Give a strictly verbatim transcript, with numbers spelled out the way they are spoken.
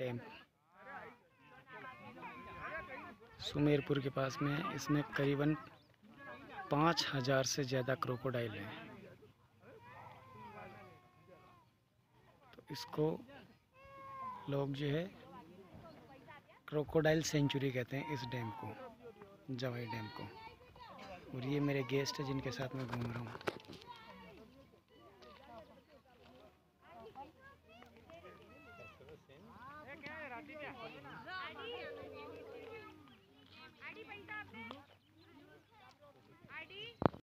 Dam Sumerpur के पास में है। इसमें करीबन पाँच हजार से ज़्यादा क्रोकोडाइल हैं। तो इसको लोग जो है क्रोकोडाइल सेंचुरी कहते हैं इस डैम को, जवाई डैम को। और ये मेरे गेस्ट हैं जिनके साथ मैं घूम रहा हूँ। आड़ी पैसा आपने